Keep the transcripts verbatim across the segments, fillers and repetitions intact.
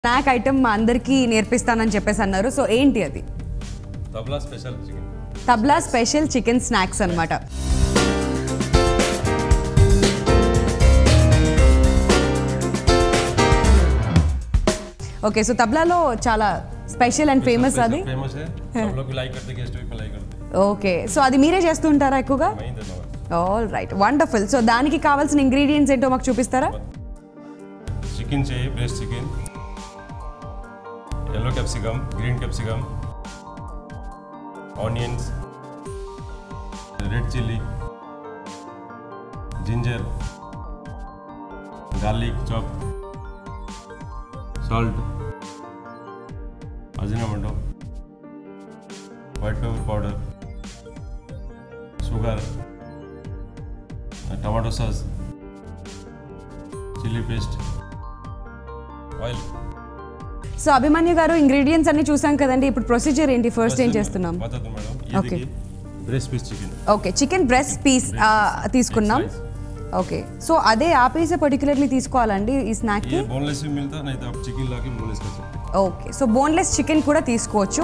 Snack item మా అందరికీ నేర్పిస్తానని చెప్పేసి అన్నారు. సో ఏంటి అది? Tabla special chicken. Tabla special chicken snacks అన్నమాట. ఓకే, సో తబ్లాలో చాలా స్పెషల్ అండ్ ఫేమస్ అది. ఫేమస్ है सब लोग लाइक करते गेस्ट भी लाइक करते. ఓకే, సో అది మీరే చేస్తూ ఉంటారా ఎక్కువగా? All right, wonderful. సో దానికి కావాల్సిన ఇంగ్రీడియంట్స్ ఏంటో మాకు చూపిస్తారా? चिकन चाहिए, breast chicken, yellow capsicum, green capsicum, onions, red chilli, ginger, garlic chop, salt, Ajinomoto, white pepper powder, sugar, tomato sauce, chilli paste, oil. So Abhimanyu garu, ingredients అన్ని చూసాం కదండి, ఇప్పుడు ప్రొసీజర్ ఏంటి? ఫస్ట్ ఏం చేస్తున్నాం? Okay, breast piece chicken. Okay, chicken breast piece తీసుకున్నాం. Okay, so అదే ఆ పీసే పర్టికులర్లీ తీసుకోవాలండి ఈ స్నాక్ కి? బోన్లెస్ भी मिलता नहीं तो आप चिकन लाके बोनलेस कर सकते. ఓకే, సో బోన్లెస్ చికెన్ కూడా తీసుకోవచ్చు.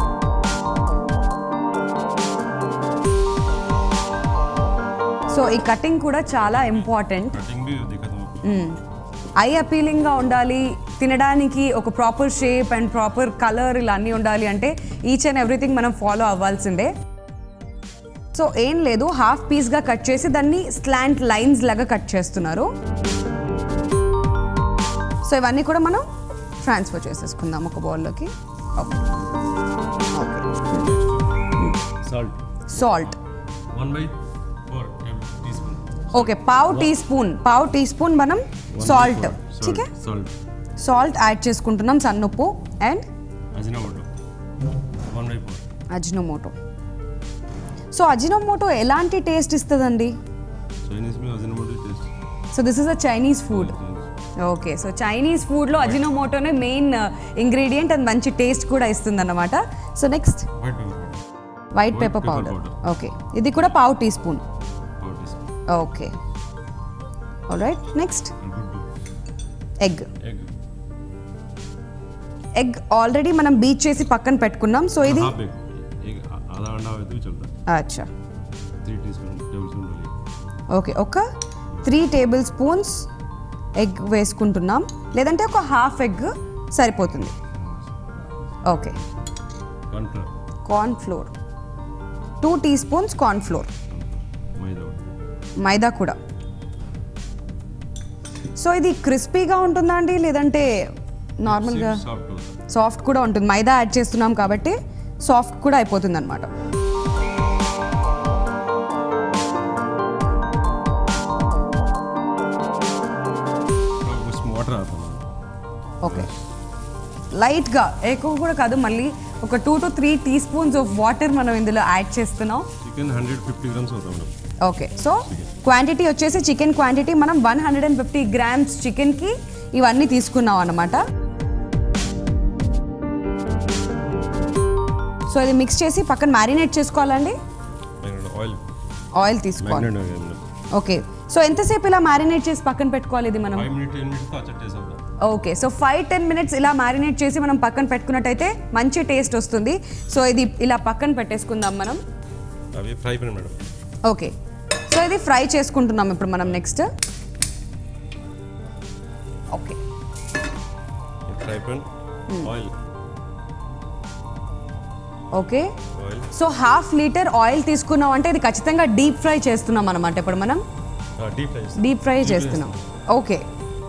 సో ఈ కటింగ్ కూడా చాలా ఇంపార్టెంట్. कटिंग भी दिखा दो. ఐ అపీలింగ్గా ఉండాలి, తినడానికి ఒక proper shape and proper colour ఇలా అన్నీ ఉండాలి అంటే ఈచ్ అండ్ ఎవ్రీథింగ్ మనం ఫాలో అవ్వాల్సిందే. సో ఏం లేదు, హాఫ్ పీస్గా కట్ చేసి దాన్ని స్లాంట్ లైన్స్ లాగా కట్ చేస్తున్నారు. సో ఇవన్నీ కూడా మనం ట్రాన్స్ఫర్ చేసేసుకుందాం ఒక బౌల్లోకి. Okay, salt salt one by four teaspoon. Okay, పావు టీ స్పూన్ పావు టీ స్పూన్ మనం సాల్ట్. ठीक है, సాల్ట్ సాల్ట్ యాడ్ చేసుకుంటున్నాం, సన్నుప్పు and Ajinomoto one by four. Ajinomoto. So Ajinomoto ఎలాంటి టేస్ట్ ఇస్తుందండి? చైనీస్ में Ajinomoto taste. So this is a Chinese food. Okay, so Chinese ఫుడ్లో అజినోమోటోనే మెయిన్ ఇంగ్రీడియంట్, అండ్ మంచి టేస్ట్ కూడా ఇస్తుంది అన్నమాట. So next white pepper powder. White pepper powder. Okay, ఇది కూడా పావు టీ స్పూన్. పావు teaspoon. Okay, all right. Next egg. Egg egg already మనం బీట్ చేసి పక్కన పెట్టుకున్నాం. సో ఇది हाफ एग एक आधा अंडा है तो चलता. అచ్చా, तीन टीस्पून टेबल स्पून डालिए. ఓకే, ఒక త్రీ టేబుల్ స్పూన్స్ ఎగ్ వేసుకుంటున్నాం, లేదంటే ఒక హాఫ్ ఎగ్ సరిపోతుంది. Okay, corn flour. Corn flour two teaspoons corn flour. मैदा. మైదా కూడా. సో ఇది క్రిస్పీగా ఉంటుందా అండి, లేదంటే నార్మల్గా सॉफ्ट होता. సాఫ్ట్ కూడా ఉంటుంది? మైదా యాడ్ చేస్తున్నాం కాబట్టి సాఫ్ట్ కూడా అయిపోతుంది అనమాట. उसमें वाटर आता है. ఓకే, లైట్గా, ఎక్కువ కూడా కాదు, మళ్ళీ ఒక two to three teaspoons of water మనం ఇందులో యాడ్ చేస్తున్నాం. Chicken one hundred fifty grams होता है मैडम. ఓకే, సో క్వాంటిటీ వచ్చేసి చికెన్ క్వాంటిటీ మనం one hundred and fifty grams చికెన్కి ఇవన్నీ తీసుకున్నాం అన్నమాట. సో ఇది మిక్స్ చేసి పక్కన మ్యారినేట్ చేసుకోవాలండి. ఆయిల్ ఆయిల్ తీసుకోవాలి. मैरिनेट हो गया. ఓకే, సో ఎంతసేపు ఇలా మ్యారినేట్ చేసి పక్కన పెట్టుకోవాలి ఇది మనం? five मिनट ten मिनट तो अच्छा टेस्ट आता है. Okay, so five ten minutes ఇలా మ్యారినేట్ చేసి మనం పక్కన పెట్టుకున్నట్టయితే మంచి టేస్ట్ వస్తుంది. సో ఇది ఇలా పక్కన పెట్టేసుకుందాం మనం. అవి fry pan madam. Okay, so ఇది ఫ్రై చేసుకుంటున్నాం ఇప్పుడు మనం next. Okay, fry pan oil. Okay, oil. So half litre oil తీసుకున్నాం అంటే ఇది ఖచ్చితంగా డీప్ ఫ్రై చేస్తున్నాం అనమాట. ఇప్పుడు మనం డీప్ ఫ్రై డీప్ ఫ్రై చేస్తున్నాం. ఓకే,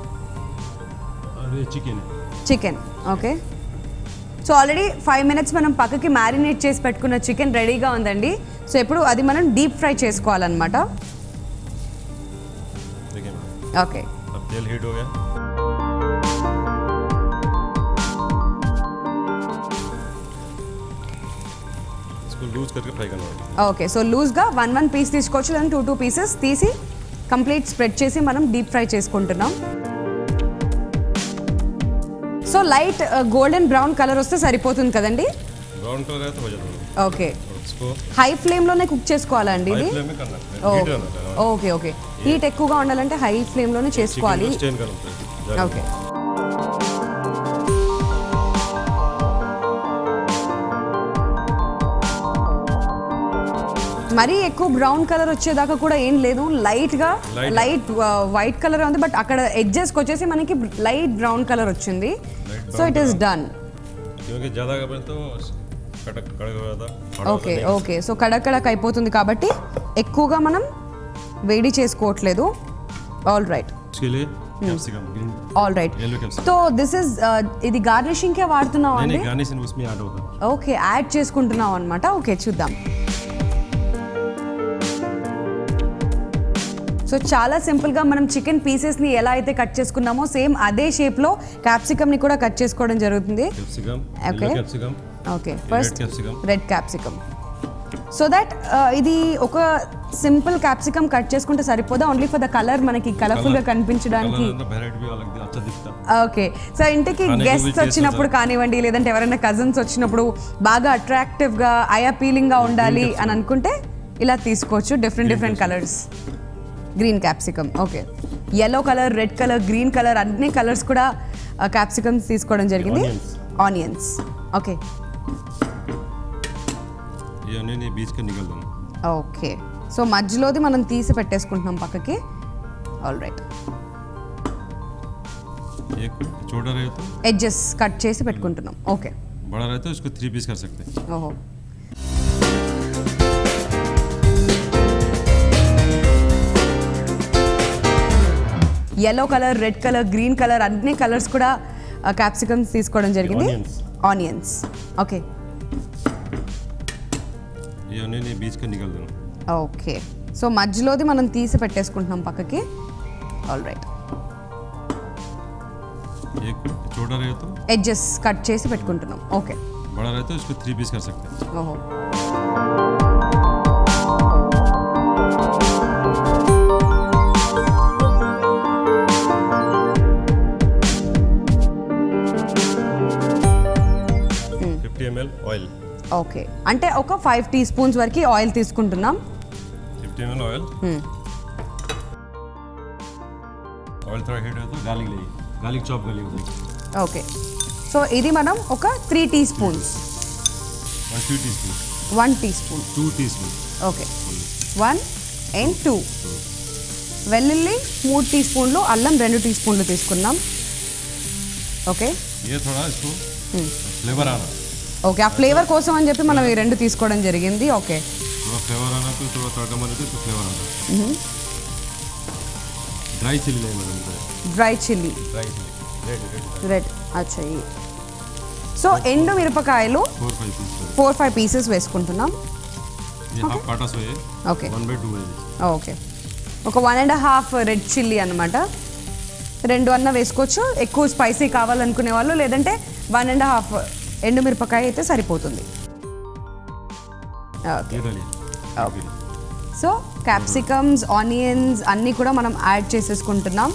అది chicken. Chicken. Okay, so already five minutes మనం పక్కకి మ్యారినేట్ చేసి పెట్టుకున్న చికెన్ రెడీగా ఉందండి. సో ఇప్పుడు అది మనం డీప్ ఫ్రై చేసుకోవాలన్నమాట. ఓకే, अब तेल हीट हो गया. इसको लूज करके फ्राई करना है. ఓకే, సో లూజ్గా వన్ వన్ పీస్ తీసుకోవచ్చు, లేదా టూ టూ పీసెస్ తీసి కంప్లీట్ స్ప్రెడ్ చేసి మనం డీప్ ఫ్రై చేసుకుంటున్నాం. So light golden brown colour వస్తే సరిపోతుంది కదండి? ब्राउन कलर है तो हो जाता है. ఓకే, इसको హై ఫ్లేమ్లోనే కుక్ చేసుకోవాలండి ఇది? हाई फ्लेम में करना है. हीट रहना है. ఓకే ఓకే, హీట్ ఎక్కువగా ఉండాలంటే హై ఫ్లేమ్లోనే చేసుకోవాలి. स्टेन करना है. ఓకే, మరీ ఎక్కువ బ్రౌన్ కలర్ వచ్చేదాకా కూడా ఏం లేదు, లైట్గా Light. లైట్ వైట్ కలర్ ఉంది, బట్ అక్కడ ఎడ్జెస్కి వచ్చేసి మనకి లైట్ బ్రౌన్ కలర్ వచ్చింది. Light so it is done. क्योंकि ज़्यादा कपड़े तो कड़क कड़क हो जाता है। ఓకే ఓకే సో కడక్ కడక్ అయిపోతుంది కాబట్టి ఎక్కువగా మనం వేడి చేసుకోవట్లేదు. ఆల్ రైట్ उसके लिए capsicum green all right. Yellow capsicum so this is ఇది గార్నిషింగ్కే వాడుతున్నాం नहीं అండి? नहीं गार्निशिंग उसमें ऐड होगा। ఓకే యాడ్ చేసుకుంటున్నాం అనమాట. ఓకే చూద్దాం. సో చాలా సింపుల్గా మనం చికెన్ పీసెస్ని ఎలా అయితే కట్ చేసుకున్నామో సేమ్ అదే షేప్లో క్యాప్సికమ్ని కూడా కట్ చేసుకోవడం జరుగుతుంది. Capsicum Okay. Yellow capsicum okay red first capsicum red capsicum. So that ఇది ఒక సింపుల్ క్యాప్సికమ్ కట్ చేసుకుంటే సరిపోదా? ఓన్లీ ఫర్ ద కలర్ మనకి కలర్ఫుల్గా కనిపించడానికి. वेराइटी भी अलग अच्छा दिखता। ఓకే సో ఇంటికి खाने को भी గెస్ట్స్ taste వచ్చినప్పుడు కానివ్వండి, లేదంటే ఎవరైనా కజిన్స్ వచ్చినప్పుడు బాగా అట్రాక్టివ్గా ఐ అపీలింగ్గా ఉండాలి అని అనుకుంటే ఇలా తీసుకోవచ్చు. Different different colours. Green capsicum. Okay yellow colour, red colour, green colour అన్ని కలర్స్ కూడా క్యాప్సికమ్స్ తీసుకోవడం జరిగింది. ఆనియన్స్. ఓకే ये अनियन ये बीच का निकल देना। ఓకే సో మధ్యలోది మనం తీసి పెట్టేసుకుంటున్నాం పక్కకి. All right. एक छोटा रहे तो ఎడ్జెస్ కట్ చేసి పెట్టుకుంటున్నాం. ఓకే बड़ा रहे तो इसको थ्री पीस कर सकते हैं। ఓహో yellow colour, red colour, green colour అన్ని కలర్స్ కూడా క్యాప్సికమ్స్ తీసుకోవడం జరిగింది. Onions. ఆనియన్స్. ఓకే ये अनियन ये बीच का निकल देना। ఓకే సో మధ్యలోది మనం తీసి పెట్టేసుకుంటున్నాం పక్కకి. All right. एक छोटा रहे तो ఎడ్జెస్ కట్ చేసి పెట్టుకుంటున్నాం. ఓకే बड़ा रहे तो इसको थ्री पीस कर सकते हैं। ఓహో fifty M L oil okay అంటే ఒక ఫైవ్ టీ స్పూన్స్ వరకు ఆయిల్ తీసుకుంటున్నాం. Fifty M L oil oil थोड़ा हीट है तो गार्लिक लेगी गार्लिक चॉप कर लीजिए ఓకే సో ఇది మనం ఒక three teaspoons, one two teaspoon one teaspoon. Two teaspoon okay one and two. వెల్లుల్లి మూడు టీ స్పూన్లు, అల్లం రెండు టీ స్పూన్లు తీసుకున్నాం. ఓకే ये थोड़ा इसको फ्लेवर आना ఓకే ఆ ఫ్లేవర్ కోసం అని చెప్పి మనం ఈ రెండు తీసుకోవడం జరిగింది. ఓకే थोड़ा फ्लेवर आना तो थोड़ा तड़का मारे तो इसको फ्लेवर आना। ड्राई चिली नहीं madam dry chilli dry chilli red red red. అచ్చా ఈ సో ఎండు మిరపకాయలు four five piece four five pieces వేసుకుంటున్నాం. ये हाफ काटा सो है ఓకే वन बाई टू है ఓకే ఒక one and half red chilli అనమాట. రెండు అన్న వేసుకోవచ్చు, ఎక్కువ స్పైసీ కావాలనుకునే వాళ్ళు, లేదంటే వన్ అండ్ హాఫ్ ఎండుమిరపకాయ అయితే సరిపోతుంది. ఓకే ये डालिए ఓకే సో క్యాప్సికమ్స్, ఆనియన్స్ అన్నీ కూడా మనం యాడ్ చేసేసుకుంటున్నాం.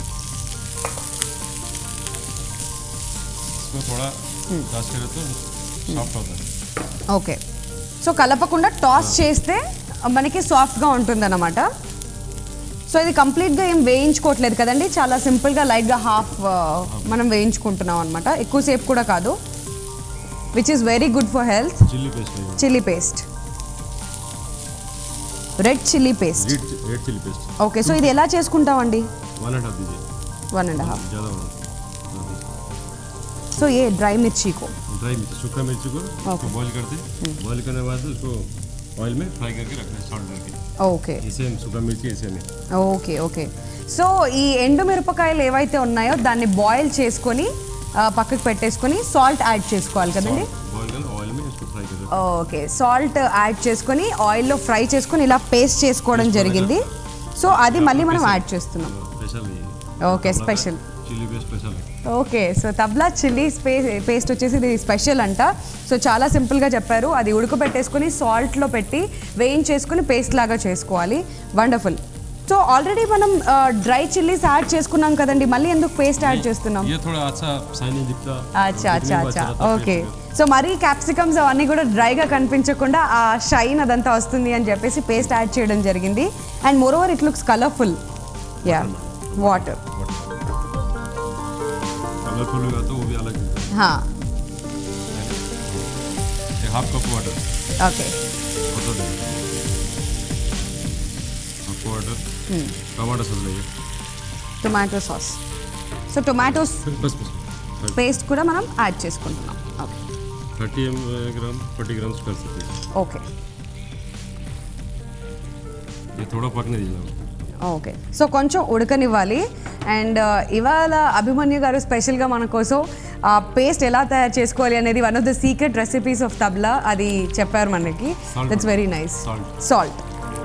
इसको थोड़ा टच करे तो सॉफ्ट होता है। ఓకే సో కలపకుండా టాస్ చేస్తే మనకి సాఫ్ట్గా ఉంటుందన్నమాట. సో ఇది కంప్లీట్గా ఏం వేయించుకోవట్లేదు కదండి, చాలా సింపుల్గా లైట్గా హాఫ్ మనం వేయించుకుంటున్నాం అనమాట, ఎక్కువసేపు కూడా కాదు, which is very good for health. Chilli paste है chilli paste, red chilli paste. Red red chilli paste okay so ఇది ఎలా చేసుకుంటామండి? वन एंड हाफ दीजिए వన్ అండ్ హాఫ్. ज़्यादा होना సో ఏ డ్రై మిర్చికు ड्राई मिर्ची सूखा मिर्ची को उसको बॉईल कर दे बॉईल करने के बाद उसको ऑयल में फ्राई करके रखना है सॉल्ट करके ఓకే इसे हम सूखा मिर्ची ऐसे में ఓకే ఓకే సో ఈ ఎండు మిరపకాయలు ఏవైతే ఉన్నాయో దాన్ని బాయిల్ చేసుకొని ఆ, పక్కకు పెట్టేసుకొని సాల్ట్ యాడ్ చేసుకోవాలి కదండి. बॉईल कर ऑयल में इसको फ्राई कर ఓకే సాల్ట్ యాడ్ చేసుకొని ఆయిల్లో ఫ్రై చేసుకొని ఇలా పేస్ట్ చేసుకోవడం జరిగింది. సో అది మళ్ళీ మనం యాడ్ చేస్తున్నాం. स्पेशल है okay special. Chilli paste special है ఓకే సో తబ్లా చిల్లీ స్పే పేస్ట్ వచ్చేసి ఇది స్పెషల్ అంట. సో చాలా సింపుల్గా చెప్పారు. అది ఉడకబెట్టేసుకొని సాల్ట్లో పెట్టి వేయించేసుకొని పేస్ట్ లాగా చేసుకోవాలి. వండర్ఫుల్. సో ఆల్రెడీ మనం డ్రై చిల్లీస్ యాడ్ చేసుకున్నాం కదండి, మళ్ళీ ఎందుకు పేస్ట్ యాడ్ చేస్తున్నాం? ये थोड़ा अच्छा शाइनी दिखता అచ్చా అచ్చా అచ్చా ఓకే సో మరీ క్యాప్సికమ్స్ అవన్నీ కూడా డ్రైగా కనిపించకుండా ఆ షైన్ అదంతా వస్తుంది అని చెప్పేసి పేస్ట్ యాడ్ చేయడం జరిగింది. And moreover it looks colourful. Yeah water colourful होगा तो वो भी अलग दिखता హా है हाफ कप वाटर ఓకే होता है वाटर टमाटो सॉस लेंगे టొమాటో సాస్ సో టొమాటోస్ बस बस పేస్ట్ కూడా మనం యాడ్ చేసుకుంటున్నాం okay thirty gram forty grams कर सकते हैं ఓకే ये थोड़ा पकने दीजिए ఓకే సో కొంచెం ఉడకనివ్వాలి అండ్ ఇవాళ అభిమన్యు గారు స్పెషల్గా మన కోసం పేస్ట్ ఎలా తయారు చేసుకోవాలి అనేది one of the secret recipes of Tabla అది చెప్పారు మనకి that's very nice salt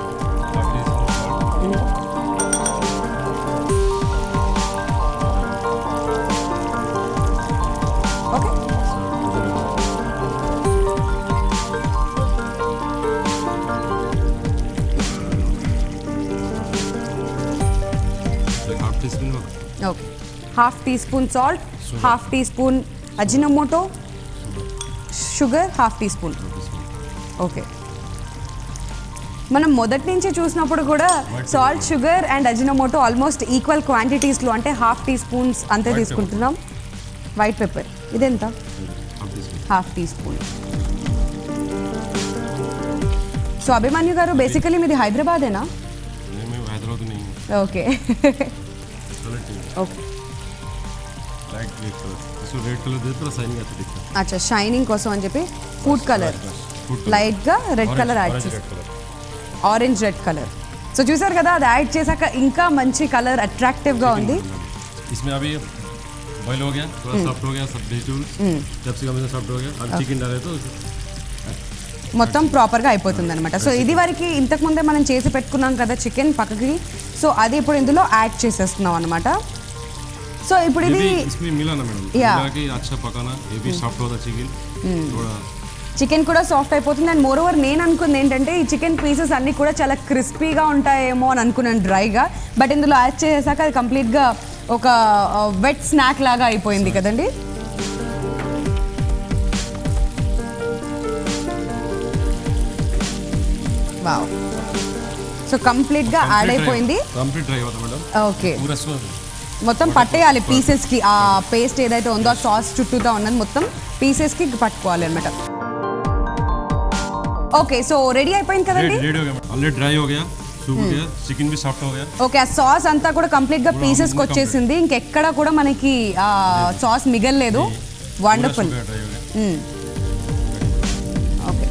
okay half teaspoon okay half teaspoon salt half teaspoon Ajinomoto sugar half teaspoon okay మనం మొదటి నుంచి చూసినప్పుడు కూడా salt sugar and Ajinomoto almost equal క్వాంటిటీస్లో అంటే హాఫ్ టీ స్పూన్స్ అంతే తీసుకుంటున్నాం white pepper ఇదెంత half teaspoon so Abhimanyu garu basically మీది హైదరాబాదేనా हैदराबाद नहीं okay okay light red colour इसको रेड कलर दे थोड़ा शाइनिंग अच्छा दिखता है అచ్చా షైనింగ్ కోసం అని చెప్పి ఫుడ్ కలర్ లైట్గా రెడ్ కలర్ యాడ్ చేసి red colour orange red colour so చూసారు కదా అది యాడ్ చేశాక ఇంకా మంచి కలర్ అట్రాక్టివ్గా ఉంది इसमें अभी बॉईल हो गया थोड़ा सॉफ्ट हो गया सब वेजिटेबल कैप्सिकम में सॉफ्ट हो गया अब चिकन डाले तो మొత్తం ప్రాపర్గా అయిపోతుంది అనమాట సో ఇది వరకు ఇంతకుముందే మనం చేసి పెట్టుకున్నాం కదా చికెన్ పక్కకి సో అది ఇప్పుడు ఇందులో యాడ్ చేసేస్తున్నాం అనమాట సో ఇప్పుడు ఇది इसमें मिला ना मैडम Yeah. मिला के अच्छा पकाना ये भी सॉफ्ट होता चिकन थोड़ा చికెన్ కూడా సాఫ్ట్ అయిపోతుంది అండ్ మోర్ ఓవర్ నేను అనుకుంది ఏంటంటే ఈ చికెన్ పీసెస్ అన్నీ కూడా చాలా క్రిస్పీగా ఉంటాయేమో అని అనుకున్నాను డ్రైగా బట్ ఇందులో యాడ్ చేసాక అది కంప్లీట్గా ఒక వెట్ స్నాక్ లాగా అయిపోయింది కదండి వావ్ సో కంప్లీట్గా యాడ్ అయిపోయింది कंप्लीट ड्राई होता मैडम ఓకే पूरा सो మొత్తం పట్టేయాలి పీసెస్కి ఆ పేస్ట్ ఏదైతే ఉందో ఆ సాస్ చుట్టూతా ఉన్నది మొత్తం పీసెస్కి పట్టుకోవాలి అనమాట ఓకే సో రెడీ అయిపోయింది కదండి रेडी हो गया ऑलरेडी ड्राई हो गया सूख गया चिकन भी सॉफ्ट हो गया ఓకే ఆ సాస్ అంతా కూడా కంప్లీట్గా పీసెస్కి వచ్చేసింది ఇంకెక్కడ కూడా మనకి ఆ సాస్ మిగలలేదు వండర్ఫుల్ ड्राई हो गया okay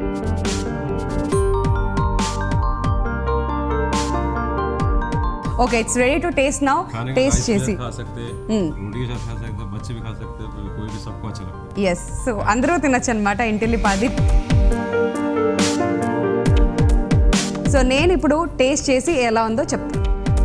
okay it's ready to taste now खाने का టేస్ట్ राइस చేసి भी खा सकते हैं रोटी के साथ खा सकते हैं बच्चे भी खा सकते हैं कोई भी सबको अच्छा लगता है ఎస్ సో అందరూ తినచ్చు అనమాట ఇంటిల్లిపాది సో నేను ఇప్పుడు టేస్ట్ చేసి ఎలా ఉందో చెప్తాను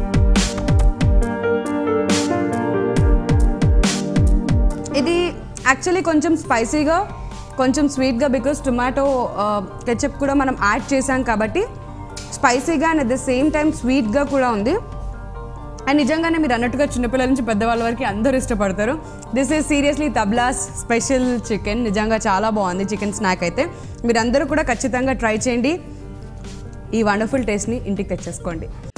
ఇది యాక్చువల్లీ కొంచెం స్పైసీగా కొంచెం స్వీట్గా బికాస్ టొమాటో కెచప్ కూడా మనం యాడ్ చేసాం కాబట్టి స్పైసీగా and at the same time స్వీట్గా కూడా ఉంది అండ్ నిజంగానే మీరు అన్నట్టుగా చిన్నపిల్లల నుంచి పెద్దవాళ్ళ వరకు అందరూ ఇష్టపడతారు this is seriously Tabla's special chicken నిజంగా చాలా బాగుంది చికెన్ స్నాక్ అయితే మీరందరూ కూడా ఖచ్చితంగా ట్రై చేయండి ఈ వండర్ఫుల్ టేస్ట్ని ఇంటికి తెచ్చేసుకోండి